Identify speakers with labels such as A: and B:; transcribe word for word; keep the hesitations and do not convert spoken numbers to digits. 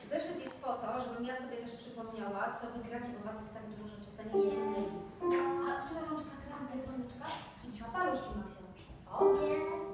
A: Zeszyt jest po to, żebym ja sobie też przypomniała, co wygracie, bo was jest tak dużo, że czasami nie się myli. A która rączka gra? Rączka? I dwa paluszki, Maksio. O, nie.